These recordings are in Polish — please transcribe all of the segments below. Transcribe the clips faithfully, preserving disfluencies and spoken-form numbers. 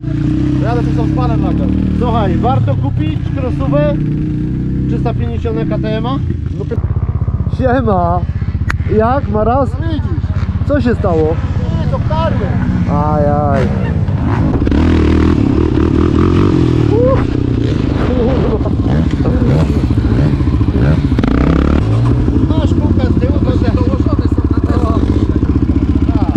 Jadę tu z panem nagle. Słuchaj, warto kupić crossówę trzysta pięćdziesiąt K T M a? Siema! Jak? Maraz? No widzisz. Co się stało? Nie, to wtarły. Ajaj. Masz kółka z tyłu, to się dołożone są na to. Tak.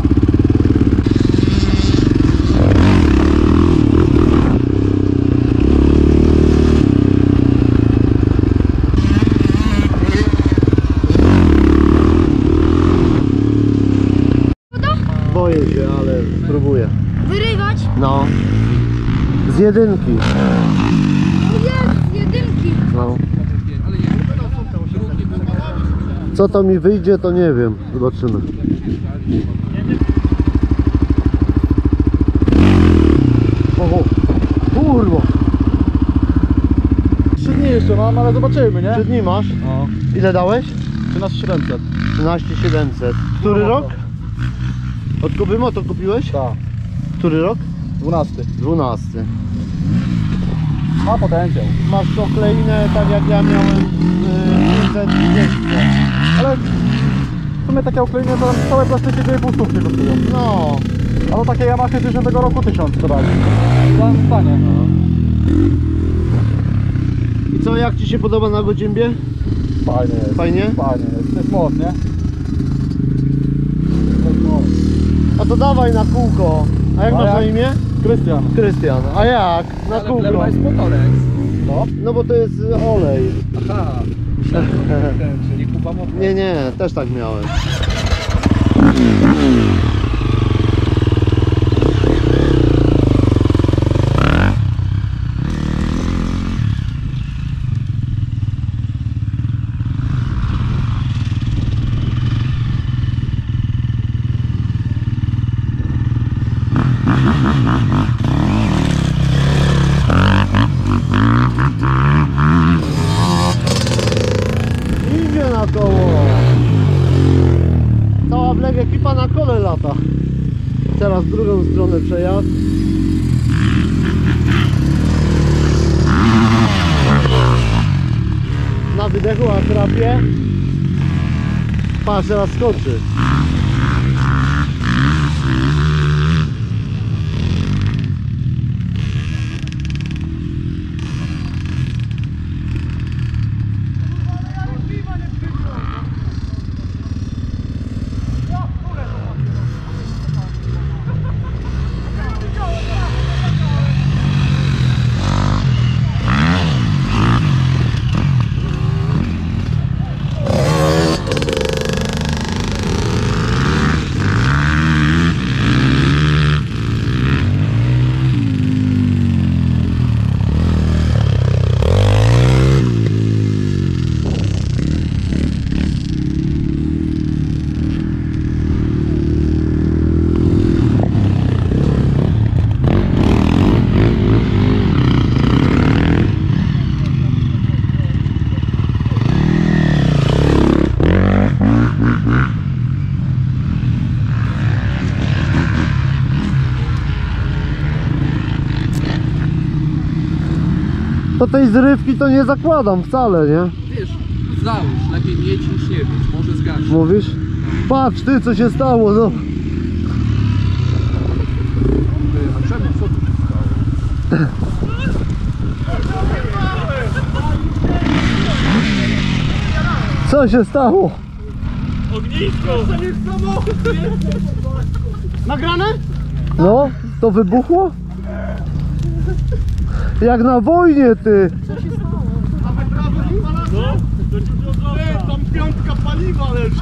Boję się, ale spróbuję. Wyrywać? No. Z jedynki. Jest, jedynki. No. Co to mi wyjdzie, to nie wiem. Zobaczymy. Oho. Kurwa. Trzy dni jeszcze mam, ale zobaczymy, nie? Trzy dni masz? No. Ile dałeś? trzynaście siedemset. trzynaście siedemset. Który No, rok? Od Kuby Moto kupiłeś? Tak. Który rok? dwunasty. dwunasty. Ma potencjał. Masz okleinę tak jak ja miałem yy, pięćset dwieście. Ale w sumie takie oklejenie to tam całe plastyki dwie i pół stówki kosztują. No. A to takie Yamaha z dziesiątego roku tysiąc to dali. W danym stanie. I co, jak Ci się podoba na Godziębie? Fajnie jest. Fajnie? Fajnie jest. To jest moc, nie? To jest moc. A to dawaj na kółko. A jak A masz jak? na imię? Krystian. Krystian. A jak? Na Ale kółko. wlewa jest motorek. No. No bo to jest olej. Aha. Myślałem, że ten, czyli Kuba motor. Nie, nie, też tak miałem. Idzie na koło. Cała Black ekipa na kole lata. Teraz w drugą stronę przejazd. Na wydechu atrapie. Patrz, teraz skoczy. To tej zrywki to nie zakładam wcale, nie? Wiesz, załóż, lepiej mieć niż nie mieć, może zgasić. Mówisz? Patrz ty, co się stało, no. A czemu, co tu się stało? Co się stało? Nagrane? No, to wybuchło? Jak na wojnie, ty! Tam piątka paliwa leży.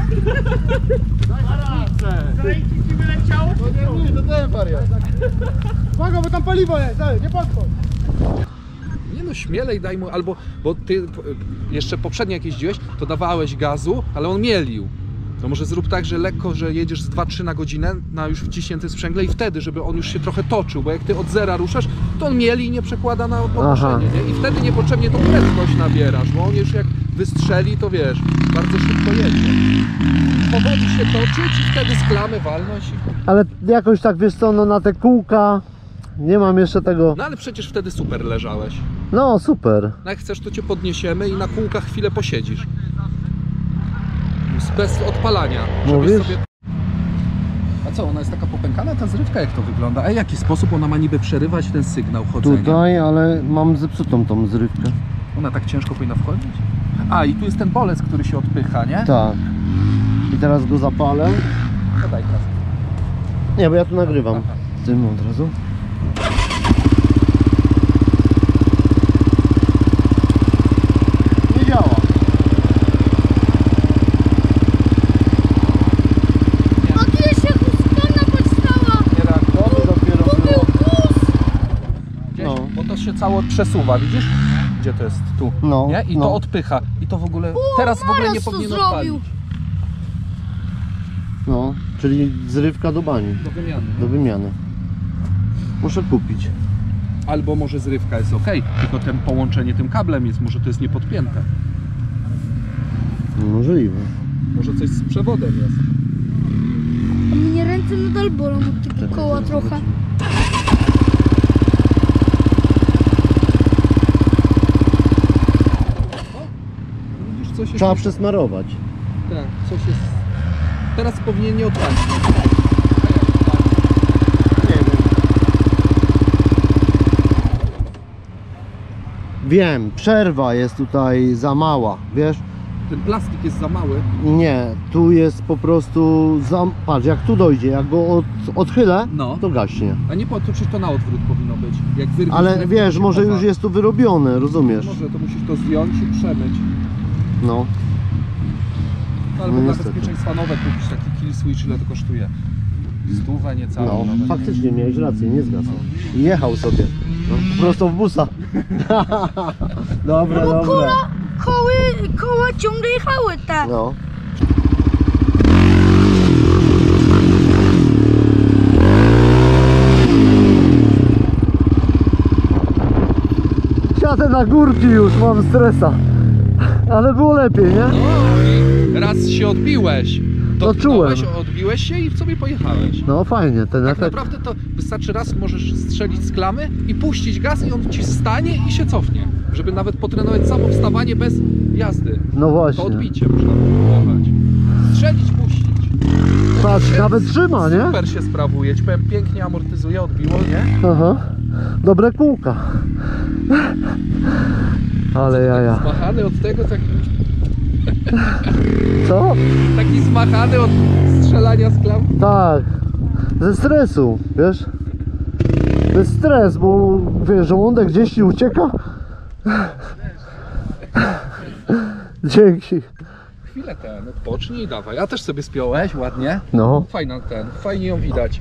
Zajęcie ci wyleciało? No nie, nie, to ten wariat. Uwaga, bo tam paliwo jest, daj, nie podchodź. Nie no, śmielej daj mu, albo, bo ty p- jeszcze poprzednio jak jeździłeś, to dawałeś gazu, ale on mielił. To może zrób tak, że lekko, że jedziesz z dwa trzy na godzinę na już wciśnięty sprzęgle i wtedy, żeby on już się trochę toczył, bo jak ty od zera ruszasz, to on mieli i nie przekłada na podnoszenie, nie? I wtedy niepotrzebnie tą prędkość nabierasz, bo on już jak wystrzeli, to wiesz, bardzo szybko jedzie. Powoli się toczyć i wtedy z klamy walnąć i... Ale jakoś tak, wiesz co, no na te kółka nie mam jeszcze tego. No ale przecież wtedy super leżałeś. No super. No jak chcesz, to cię podniesiemy i na kółkach chwilę posiedzisz. Bez odpalania. żebyś Mówisz? Sobie... A co, ona jest taka popękana, ta zrywka, jak to wygląda? A w jaki sposób ona ma niby przerywać ten sygnał chodzenia? Tutaj, ale mam zepsutą tą zrywkę. Ona tak ciężko powinna wchodzić? A, i tu jest ten bolec, który się odpycha, nie? Tak. I teraz go zapalę. No daj kask. Nie, bo ja tu nagrywam. Aha. Tym od razu. Nie działa. A tu jeszcze huskana powstała. Nie reaktor. To dopiero Tu było. był kus. Gdzieś, No. bo to się cało przesuwa, widzisz? Gdzie to jest? Tu. No, Nie? I no. to odpycha. I to w ogóle, teraz w ogóle nie Maras to powinien zrobił. odpalić. No, czyli zrywka do bani, Do wymiany. do wymiany. Muszę kupić. Albo może zrywka jest ok, tylko ten połączenie tym kablem jest, może to jest niepodpięte. Możliwe. Może coś z przewodem jest. A mnie ręce nadal bolą od tego Czekaj, koła zaraz trochę. zobaczymy. Widzisz, coś jest... Trzeba przesmarować. Tak, coś jest... Teraz powinien nie odpalić. Nie wiem. Wiem, przerwa jest tutaj za mała, wiesz? Ten plastik jest za mały. Nie, tu jest po prostu za... Patrz, jak tu dojdzie, jak go od... odchylę, No. to gaśnie. A nie po to, przecież to na odwrót powinno być. Jak wyrwiesz Ale zrywkę, wiesz, to się może chowa. już jest tu wyrobione, rozumiesz? Może, to musisz to zdjąć i przemyć. No. Albo No dla niestety. bezpieczeństwa nowe kupić taki kill switch, ile to kosztuje? Stówę, niecałą No, nawet. faktycznie miałeś rację, nie zgasł. I jechał sobie. No, prosto w busa. Dobra, Bo dobra. koła, koły, koła ciągle jechały te. No. Siadę na górki już, mam stresa. Ale było lepiej, nie? No i raz się odbiłeś. No, czułem. Dotknąłeś, odbiłeś się i sobie pojechałeś. No fajnie, ten Tak efekt. naprawdę to wystarczy raz możesz strzelić z klamy i puścić gaz i on ci stanie i się cofnie. Żeby nawet potrenować samo wstawanie bez jazdy. No To właśnie. odbicie można próbować. Strzelić, puścić. Patrz, nawet trzyma, nie? Super się sprawuje, ci powiem, pięknie amortyzuje, odbiło, nie? Aha. Dobre kółka. Ale jaja. Zmachany od tego, tak, Co? taki zmachany od strzelania z klam. Tak. Ze stresu, wiesz? To jest stres, bo wiesz, żołądek gdzieś ci ucieka. Dzięki. Chwilę ten, odpocznij i dawaj. Ja też sobie spiąłeś ładnie. No. Fajna ten, fajnie ją widać.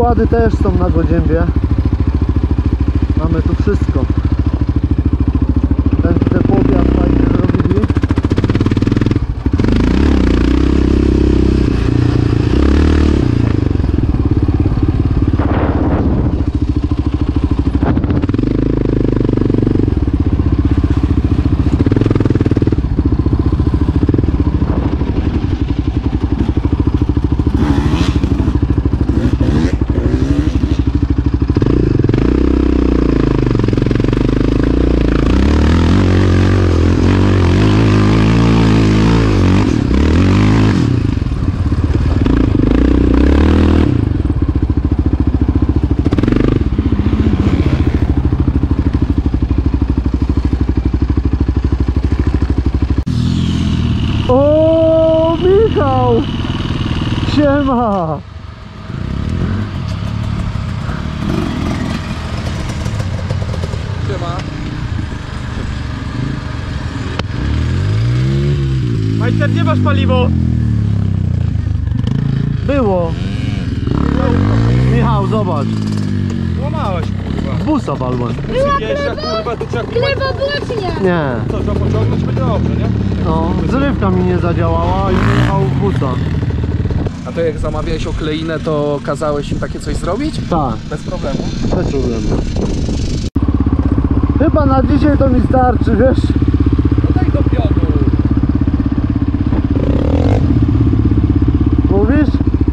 Przykłady też są na Godziębie. Mamy tu wszystko. Ten te podjazd fajnie zrobili. O, Michał! Siema! Siema. Majster, gdzie masz paliwo? Było! Michał, zobacz! Łamałeś, kurwa. Busa walłem. Jeżdża, kurwa, to trzeba... Klewa była czy nie? Nie, Co, trzeba pociągnąć? Będzie dobrze, nie? no, zrywka mi nie zadziałała i Michał w busa. A to jak zamawiałeś okleinę, to kazałeś im takie coś zrobić? Tak, Bez problemu. bez problemu. Chyba na dzisiaj to mi starczy, wiesz? No daj do piodu. Mówisz?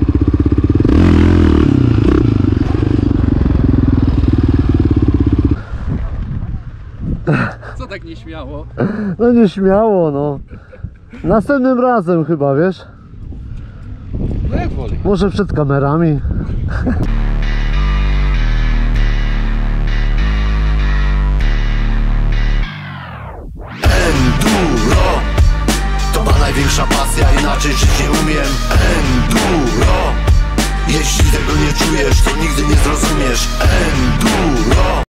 Co tak nieśmiało? No nieśmiało, no. Następnym razem chyba, wiesz? No jak woli. Może przed kamerami. Enduro to ma największa pasja, inaczej żyć nie umiem. Enduro, jeśli tego nie czujesz, to nigdy nie zrozumiesz. Enduro.